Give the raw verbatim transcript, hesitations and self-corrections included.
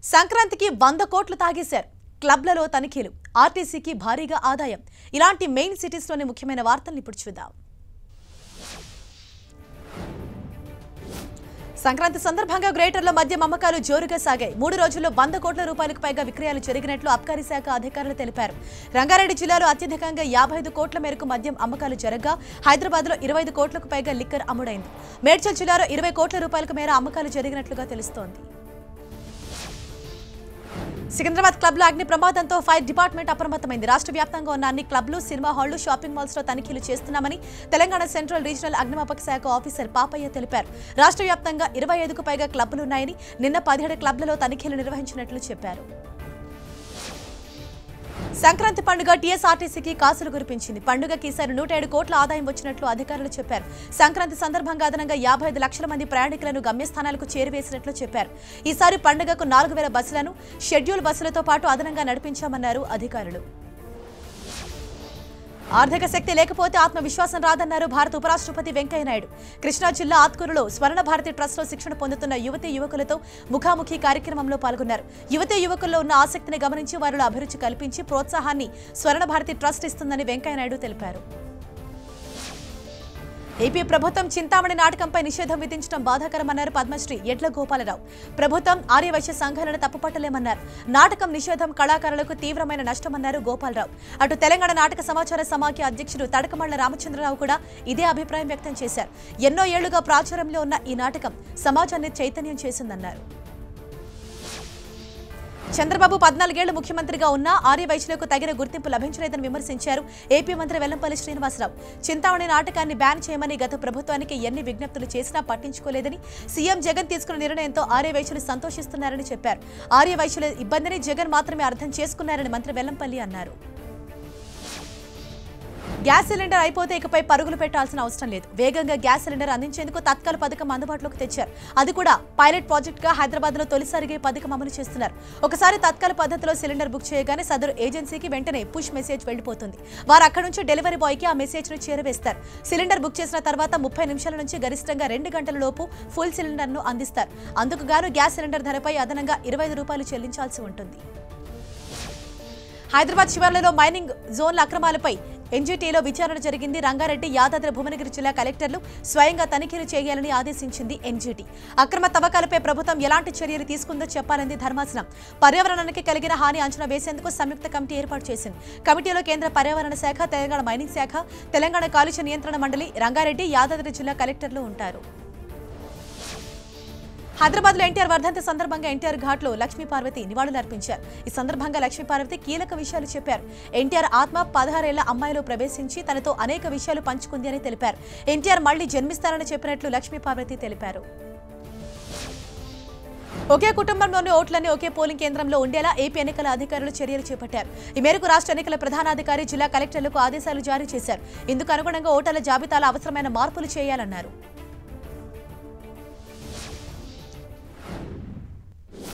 సంక్రాంతికి వంద కోట్లు తాగేశారు. క్లబ్లలో తనిఖీలు, ఆర్టీసీకి భారీగా ఆదాయం. ఇలాంటి మెయిన్ సిటీస్లోని ముఖ్యమైన వార్తల్ని ఇప్పుడు చూద్దాం. సంక్రాంతి సందర్భంగా గ్రేటర్లో మద్యం అమ్మకాలు జోరుగా సాగాయి. మూడు రోజుల్లో వంద కోట్ల రూపాయలకు పైగా విక్రయాలు జరిగినట్లు అబ్కారీ శాఖ అధికారులు తెలిపారు. రంగారెడ్డి జిల్లాలో అత్యధికంగా యాభై ఐదు కోట్ల మేరకు మద్యం అమ్మకాలు జరగగా హైదరాబాద్ లో ఇరవై ఐదు కోట్లకు పైగా లిక్కర్ అమ్ముడైంది. మేడ్చల్ జిల్లాలో ఇరవై కోట్ల రూపాయలకు మేర అమ్మకాలు జరిగినట్లుగా తెలుస్తోంది. సికింద్రాబాద్ క్లబ్ లో అగ్ని ప్రమాదంతో ఫైర్ డిపార్ట్మెంట్ అప్రమత్తమైంది. రాష్ట్ర వ్యాప్తంగా ఉన్న అన్ని క్లబ్లు, సినిమా హాళ్లు, షాపింగ్ మాల్స్ లో తనిఖీలు చేస్తున్నామని తెలంగాణ సెంట్రల్ రీజనల్ అగ్నిమాపక శాఖ ఆఫీసర్ పాపయ్య తెలిపారు. రాష్ట్ర వ్యాప్తంగా ఇరవై ఐదుకు పైగా క్లబ్లున్నాయని, నిన్న పదిహేడు క్లబ్లలో తనిఖీలు నిర్వహించినట్లు చెప్పారు. సంక్రాంతి పండుగ టీఎస్ఆర్టీసీకి కాసులు కురిపించింది. పండుగకి ఈసారి నూట ఏడు కోట్ల ఆదాయం వచ్చినట్లు అధికారులు చెప్పారు. సంక్రాంతి సందర్భంగా అదనంగా యాభై ఐదు లక్షల మంది ప్రయాణికులను గమ్యస్థానాలకు చేరువేసినట్లు చెప్పారు. ఈసారి పండుగకు నాలుగు వేల బస్సులను, షెడ్యూల్ బస్సులతో పాటు అదనంగా నడిపించామన్నారు అధికారులు. ఆర్థిక శక్తి లేకపోతే ఆత్మవిశ్వాసం రాదన్నారు భారత ఉపరాష్ట్రపతి వెంకయ్యనాయుడు. కృష్ణా జిల్లా ఆత్కూరులో స్వర్ణ భారతి ట్రస్ట్ లో శిక్షణ పొందుతున్న యువతీ యువకులతో ముఖాముఖి కార్యక్రమంలో పాల్గొన్నారు. యువతీ యువకుల్లో ఉన్న ఆసక్తిని గమనించి వారిలో అభిరుచి కల్పించి ప్రోత్సాహాన్ని స్వర్ణ భారతి ట్రస్ట్ ఇస్తుందని వెంకయ్యనాయుడు తెలిపారు. ఏపీ ప్రభుత్వం చింతామణి నాటకంపై నిషేధం విధించడం బాధాకరమన్నారు పద్మశ్రీ ఎడ్ల గోపాలరావు. ప్రభుత్వం ఆర్యవైశ్య సంఘాలను తప్పుపట్టలేమన్నారు. నాటకం నిషేధం కళాకారులకు తీవ్రమైన నష్టమన్నారు గోపాలరావు. అటు తెలంగాణ నాటక సమాచార సమాఖ్య అధ్యక్షుడు తడకమళ్ల రామచంద్రరావు కూడా ఇదే అభిప్రాయం వ్యక్తం చేశారు. ఎన్నో ఏళ్లుగా ప్రాచుర్యంలో ఉన్న ఈ నాటకం సమాజాన్ని చైతన్యం చేసిందన్నారు. చంద్రబాబు పద్నాలుగేళ్లు ముఖ్యమంత్రిగా ఉన్నా ఆర్యవైశ్యులకు తగిన గుర్తింపు లభించలేదని విమర్శించారు ఏపీ మంత్రి వెల్లంపల్లి శ్రీనివాసరావు. చింతామణి నాటకాన్ని బ్యాన్ చేయమని గత ప్రభుత్వానికి ఎన్ని విజ్ఞప్తులు చేసినా పట్టించుకోలేదని, సీఎం జగన్ తీసుకున్న నిర్ణయంతో ఆర్యవైశ్యులు సంతోషిస్తున్నారని చెప్పారు. ఆర్యవైశ్యుల ఇబ్బందిని జగన్ మాత్రమే అర్థం చేసుకున్నారని మంత్రి వెల్లంపల్లి అన్నారు. గ్యాస్ సిలిండర్ అయిపోతే ఇకపై పరుగులు పెట్టాల్సిన అవసరం లేదు. వేగంగా గ్యాస్ సిలిండర్ అందించేందుకు తత్కాల పథకం అందుబాటులోకి తెచ్చారు. అది కూడా పైలట్ ప్రాజెక్ట్ గా హైదరాబాద్ లో తొలిసారిగా ఈ పథకం అమలు చేస్తున్నారు. ఒకసారి తత్కాల పద్ధతిలో సిలిండర్ బుక్ చేయగానే సదరు ఏజెన్సీకి వెంటనే పుష్ మెసేజ్ వెళ్లిపోతుంది. వారు అక్కడి నుంచి డెలివరీ బాయ్ కి ఆ మెసేజ్ ను చేరవేస్తారు. సిలిండర్ బుక్ చేసిన తర్వాత ముప్పై నిమిషాల నుంచి గరిష్టంగా రెండు గంటల లోపు ఫుల్ సిలిండర్ ను అందిస్తారు. అందుకు గాను గ్యాస్ సిలిండర్ ధరపై అదనంగా ఇరవై ఐదు రూపాయలు చెల్లించాల్సి ఉంటుంది. హైదరాబాద్ శివార్లలో మైనింగ్ జోన్ల అక్రమాలపై ఎన్జీటీలో విచారణ జరిగింది. రంగారెడ్డి, యాదాద్రి భువనగిరి జిల్లా కలెక్టర్లు స్వయంగా తనిఖీలు చేయాలని ఆదేశించింది ఎన్జీటీ. అక్రమ తవ్వకాలపై ప్రభుత్వం ఎలాంటి చర్యలు తీసుకుందో చెప్పాలని ధర్మాసనం. పర్యావరణానికి కలిగిన హాని అంచనా వేసేందుకు సంయుక్త కమిటీ ఏర్పాటు చేసింది. కమిటీలో కేంద్ర పర్యావరణ శాఖ, తెలంగాణ మైనింగ్ శాఖ, తెలంగాణ కాలుష్య నియంత్రణ మండలి, రంగారెడ్డి, యాదాద్రి జిల్లా కలెక్టర్లు ఉంటారు. హైదరాబాద్ లో ఎన్టీఆర్ వర్ధంతి సందర్భంగా ఎన్టీఆర్ ఘాట్ లో లక్ష్మీ పార్వతి నివాళులర్పించారు. ఈ సందర్భంగా లక్ష్మీ పార్వతి కీలక విషయాలు చెప్పారు. ఎన్టీఆర్ ఆత్మ పదహారేళ్ల అమ్మాయిలో ప్రవేశించి తనతో అనేక విషయాలు పంచుకుంది అని తెలిపారు. ఎన్టీఆర్ మళ్లీ జన్మిస్తారని చెప్పినట్లు లక్ష్మీ పార్వతి తెలిపారు. ఒకే కుటుంబంలోని ఓట్లన్నీ ఒకే పోలింగ్ కేంద్రంలో ఉండేలా ఏపీ ఎన్నికల అధికారులు చర్యలు చేపట్టారు. ఈ మేరకు రాష్ట్ర ఎన్నికల ప్రధానాధికారి జిల్లా కలెక్టర్లకు ఆదేశాలు జారీ చేశారు. ఇందుకు అనుగుణంగా ఓటర్ల జాబితాలో అవసరమైన మార్పులు చేయాలన్నారు.